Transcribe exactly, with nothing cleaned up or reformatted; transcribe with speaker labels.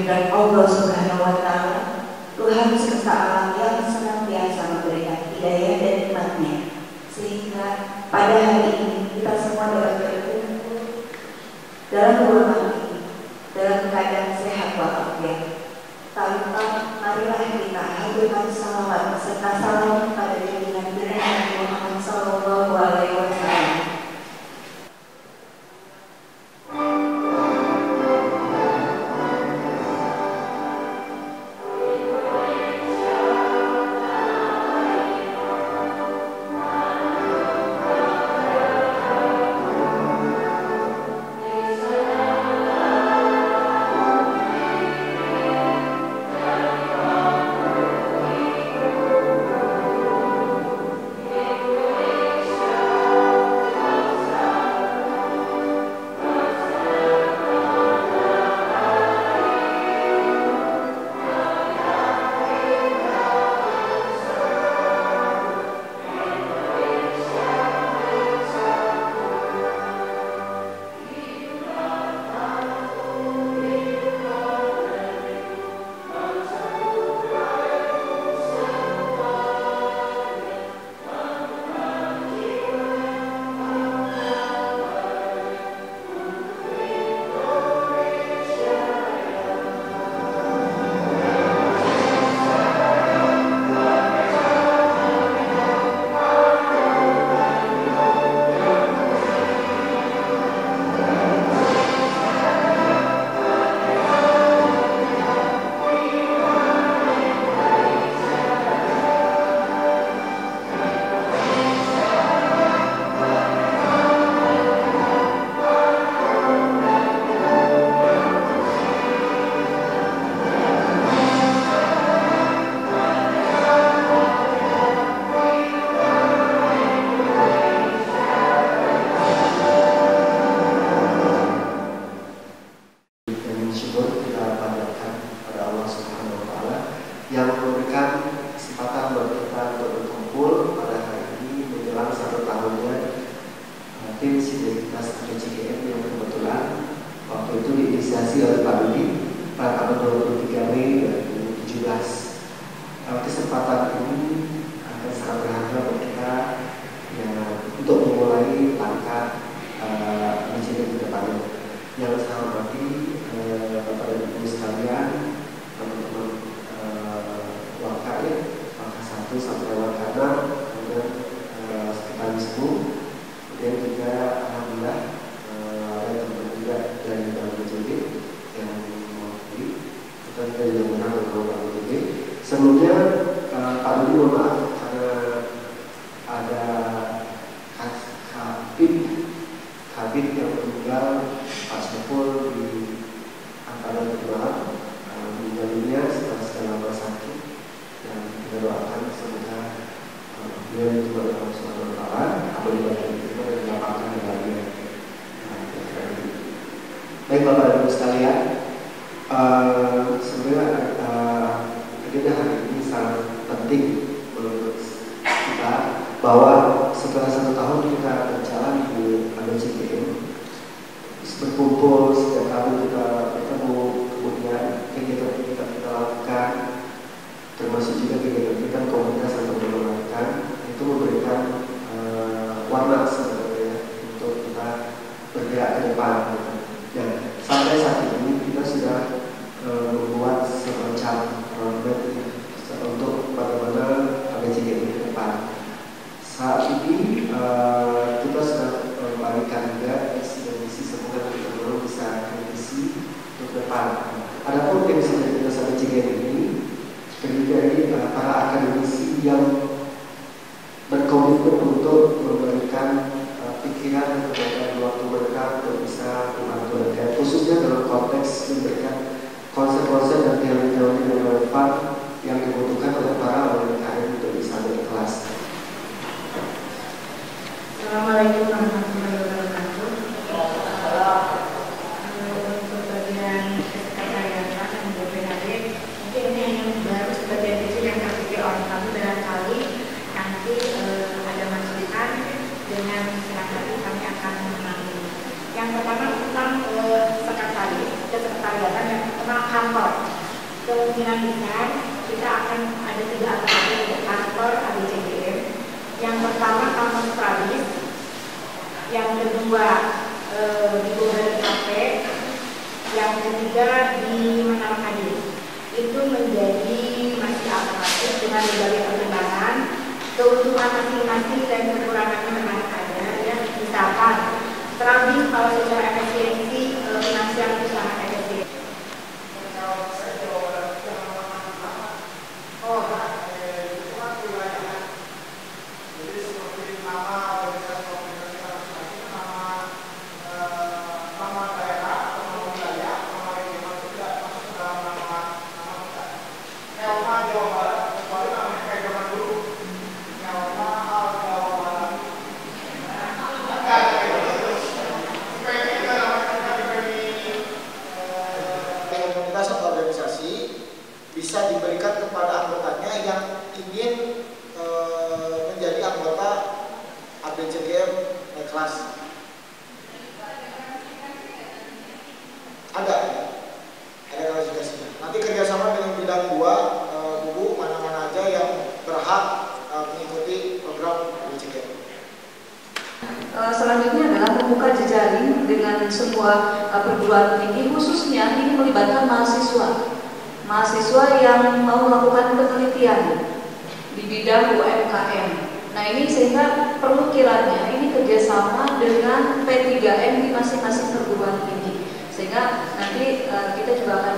Speaker 1: dengan Allah Subhanahu wa Ta'ala, Tuhan semesta alam yang senantiasa memberikan hidayah dan nikmat-Nya, sehingga pada hari ini kita semua dapat berkumpul dalam ruangan ini dalam keadaan sehat walafiat. Tanpa marilah kita hadirkan salawat serta salam pada junjungan kita Nabi Muhammad Sallallahu Alaihi Wasallam.
Speaker 2: Baik Bapak dan Ibu sekalian, uh, sebenarnya uh, agenda hari ini sangat penting menurut kita bahwa setelah satu tahun kita berjalan di A B C G M, berkumpul setiap kali kita bertemu, kemudian kegiatan kita kita lakukan, termasuk juga kegiatan komunitas yang kita lakukan, itu memberikan uh, warna sebenarnya untuk kita bergerak ke depan. Dan sampai saat ini kita sudah e, membuat semacam roadmap untuk bagaimana A B C G M ke depan. Saat ini e, kita sudah membagikan juga visi dan misi, semoga kita belum bisa visi untuk depan. Adapun tim sinergitas A B C G M ini terdiri dari e, para akademisi yang berkomitmen untuk memberikan pikiran kepada waktu mereka untuk bisa membantu mereka, khususnya dalam konteks memberikan konsep-konsep dan teori-teori yang relevan yang dibutuhkan oleh para U M K M untuk bisa berkelas.
Speaker 3: Assalamualaikum warahmatullahi wabarakatuh. Untuk bagian sekretariat dan B P H D, mungkin ini yang baru sebagian kecil yang terpikir oleh kami, barangkali nanti eh, ada masukan dengan silakan kami akan mengambil. Yang pertama tentang eh, sekretaris, kesekretariatan yang tentang kantor. kemungkinan besar kita akan ada tiga alternatif kantor A B C G M. Yang pertama kampus Prabis, yang kedua eh, di Bogor Cafe, yang ketiga di Menara Kadir. Itu menjadi masih alternatif dengan berbagai pertimbangan, keuntungan masing-masing dan kekurangannya memang ada ya. Misalkan Prabis kalau secara efisiensi eh, finansial itu sangat efisien. Oh,
Speaker 4: bisa diberikan kepada anggotanya yang ingin e, menjadi anggota A B C G M naik kelas. Ada, ada klasifikasinya. Nanti kerjasama dengan bidang dua, e, buku mana-mana aja yang berhak e, mengikuti program A B C G M.
Speaker 1: Selanjutnya adalah membuka jejaring dengan sebuah perguruan tinggi, khususnya ini melibatkan mahasiswa. Mahasiswa yang mau melakukan penelitian di bidang U M K M. Nah ini sehingga perlu kiranya ini kerjasama dengan P tiga M di masing-masing perguruan tinggi, sehingga nanti uh, kita juga akan